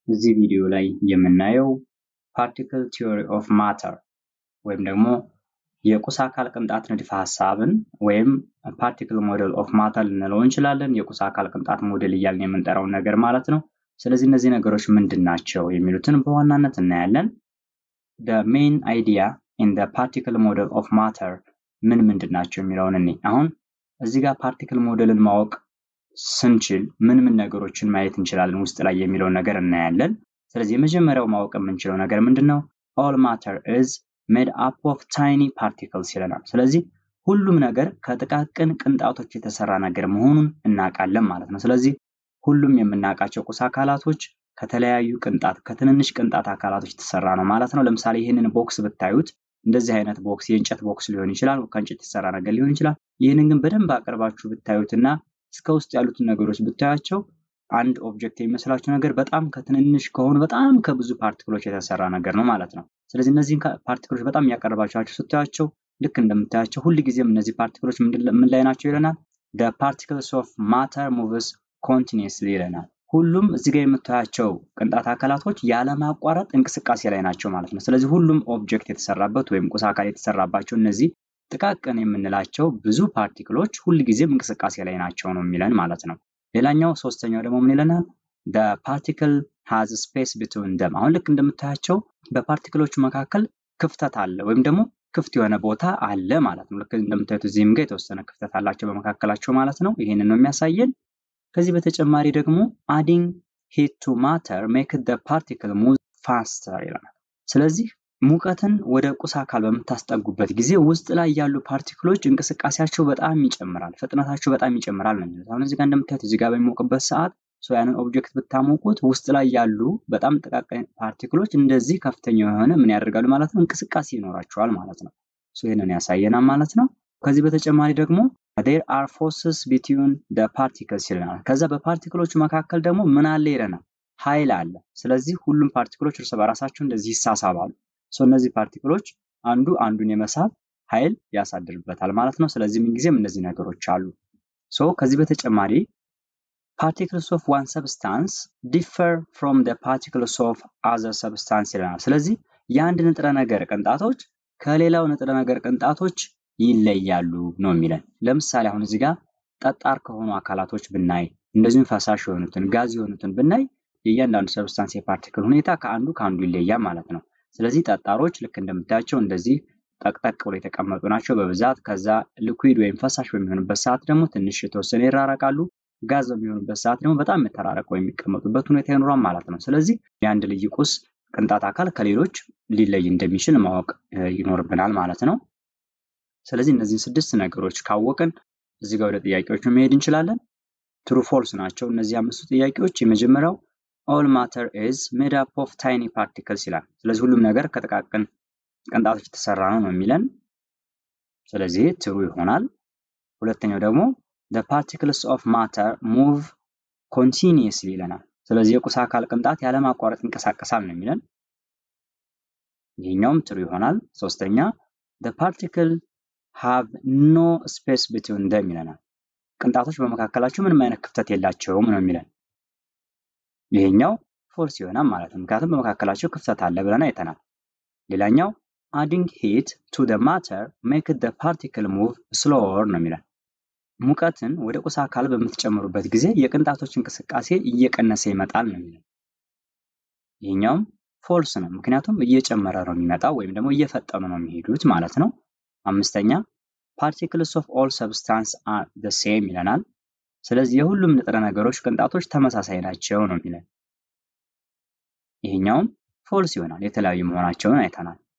እዚህ ቪዲዮ ላይ የምናየው ፓርቲክል ቲዮሪ ኦፍ ማተር ወይም ደግሞ የቁስ አካል ቅንጣት ንድፈ ሐሳብን ወይም ፓርቲክል ሞዴል ኦፍ ማተር ልንለው እንችላለን። የቁስ አካል ቅንጣት ሞዴል እያልን የምንጠራው ነገር ማለት ነው። ስለዚህ እነዚህ ነገሮች ምንድናቸው የሚሉትን በዋናነት እናያለን። the main idea in the particle model of matter ምንድናቸው የሚለውን እንይ። አሁን እዚህ ጋር ፓርቲክል ሞዴልን ማወቅ ስንችል ምን ነገሮችን ማየት እንችላለን ውስጥ ላይ የሚለውን ነገር እናያለን። ስለዚህ የመጀመሪያው ማወቅ የምንችለው ነገር ምንድነው? all matter is made up of tiny particles ይለናል። ስለዚህ ሁሉም ነገር ከጥቃቅን ቅንጣቶች የተሰራ ነገር መሆኑን እናውቃለን ማለት ነው። ስለዚህ ሁሉም የምናውቃቸው ቁስ አካላቶች ከተለያዩ ቅንጣት ከትንንሽ ቅንጣት አካላቶች የተሰራ ነው ማለት ነው። ለምሳሌ ይሄንን ቦክስ ብታዩት እንደዚህ አይነት ቦክስ የእንጨት ቦክስ ሊሆን ይችላል፣ ከእንጨት የተሰራ ነገር ሊሆን ይችላል። ይሄንን ግን በደንብ አቀርባችሁ ብታዩትና እስከ ውስጥ ያሉትን ነገሮች ብታያቸው አንድ ኦብጀክት የሚመስላችሁ ነገር በጣም ከትንንሽ ከሆኑ በጣም ከብዙ ፓርቲክሎች የተሰራ ነገር ነው ማለት ነው። ስለዚህ እነዚህን ፓርቲክሎች በጣም ያቀርባችኋቸው ስታያቸው ልክ እንደምታያቸው ሁሉ ጊዜም እነዚህ ፓርቲክሎች ምን ላይ ናቸው ይለናል? the particles of matter moves continuously ይለናል። ሁሉም እዚህ ጋር የምታያቸው ቅንጣት አካላቶች ያለማቋረጥ እንቅስቃሴ ላይ ናቸው ማለት ነው። ስለዚህ ሁሉም ኦብጀክት የተሰራበት ወይም ቁስ አካል የተሰራባቸው እነዚህ ጥቃቅን የምንላቸው ብዙ ፓርቲክሎች ሁሉ ጊዜም እንቅስቃሴ ላይ ናቸው ነው የሚለን ማለት ነው። ሌላኛው ሶስተኛው ደግሞ ምን ይለናል? the particle has space between them አሁን ልክ እንደምታያቸው በፓርቲክሎቹ መካከል ክፍተት አለ ወይም ደግሞ ክፍት የሆነ ቦታ አለ ማለት ነው። ልክ እንደምታዩት እዚህም ጋር የተወሰነ ክፍተት አላቸው በመካከላቸው ማለት ነው። ይሄንን ነው የሚያሳየን። ከዚህ በተጨማሪ ደግሞ adding heat to matter make the particle move faster ይለናል። ስለዚህ ሙቀትን ወደ ቁስ አካል በመታስጠጉበት ጊዜ ውስጥ ላይ ያሉ ፓርቲክሎች እንቅስቃሴያቸው በጣም ይጨምራል፣ ፍጥነታቸው በጣም ይጨምራል ነው የሚለው። አሁን እዚህ ጋር እንደምታዩት እዚህ ጋር በሚሞቅበት ሰዓት ያንን ኦብጀክት ብታሞቁት ውስጥ ላይ ያሉ በጣም ጥቃቅን ፓርቲክሎች እንደዚህ ከፍተኛ የሆነ ምን ያደርጋሉ ማለት ነው? እንቅስቃሴ ይኖራቸዋል ማለት ነው። ይሄንን ያሳየናል ማለት ነው። ከዚህ በተጨማሪ ደግሞ there are forces between the particles ይለናል። ከዛ በፓርቲክሎቹ መካከል ደግሞ ምን አለ ይለናል? ኃይል አለ። ስለዚህ ሁሉም ፓርቲክሎች እርስ በራሳቸው እንደዚህ ይሳሳባሉ። እነዚህ ፓርቲክሎች አንዱ አንዱን የመሳብ ኃይል ያሳድርበታል ማለት ነው። ስለዚህ ምን ጊዜም እነዚህ ነገሮች አሉ። ከዚህ በተጨማሪ particles of one substance differ from the particles of other substance ይለናል። ስለዚህ የአንድ ንጥረ ነገር ቅንጣቶች ከሌላው ንጥረ ነገር ቅንጣቶች ይለያሉ ነው የሚለን። ለምሳሌ አሁን እዚህ ጋር ጠጣር ከሆኑ አካላቶች ብናይ እንደዚሁም ፈሳሽ የሆኑትን ጋዝ የሆኑትን ብናይ የእያንዳንዱ ሰብስታንስ የፓርቲክል ሁኔታ ከአንዱ ይለያል ማለት ነው። ስለዚህ ጠጣሮች ልክ እንደምታያቸው እንደዚህ ጠቅጠቅ ብለው የተቀመጡ ናቸው በብዛት። ከዛ ሊኩዊድ ወይም ፈሳሽ በሚሆንበት ሰዓት ደግሞ ትንሽ የተወሰነ ይራራቃሉ። ጋዝ በሚሆንበት ሰዓት ደግሞ በጣም የተራራቀው የሚቀመጡበት ሁኔታ ይኖራል ማለት ነው። ስለዚህ የአንድ ልዩ ቁስ ቅንጣት አካል ከሌሎች ሊለይ እንደሚችል ማወቅ ይኖርብናል ማለት ነው። ስለዚህ እነዚህ 6 ነገሮች ካወቅን እዚህ ጋር ወደ ጥያቄዎቹ መሄድ እንችላለን። true false ናቸው እነዚህ 5 ጥያቄዎች። የመጀመሪያው all matter is made up of tiny particles ይላል። ስለዚህ ሁሉም ነገር ከጥቃቅን ቅንጣቶች የተሰራ ነው የሚለን። ስለዚህ true ይሆናል። ሁለተኛው ደግሞ the particles of matter move continuously ይለናል። ስለዚህ የቁስ አካል ቅንጣት ያለማቋረጥ እንቀሳቀሳል ነው የሚለን። ይሄኛውም true ይሆናል። ሶስተኛ the particle have no space between them ይለናል። ቅንጣቶች በመካከላቸው ምንም አይነት ክፍተት የላቸውም ነው የሚለን። ይሄኛው false ይሆናል ማለት ነው። ምክንያቱም በመካከላቸው ክፍተት አለ ብለን አይተናል። ሌላኛው adding heat to the matter make the particle move slower ነው የሚለን። ሙቀትን ወደ ቁስ አካል በምትጨምሩበት ጊዜ የቅንጣቶች እንቅስቃሴ እየቀነሰ ይመጣል ነው የሚለን። ይሄኛውም false ነው። ምክንያቱም እየጨመረ ነው የሚመጣው ወይም ደግሞ እየፈጠኑ ነው የሚሄዱት ማለት ነው። አምስተኛ particles of all substance are the same ይለናል። ስለዚህ የሁሉም ንጥረ ነገሮች ቅንጣቶች ተመሳሳይ ናቸው ነው የሚለን። ይሄኛውም false ይሆናል። የተለያዩ መሆናቸውን አይተናል።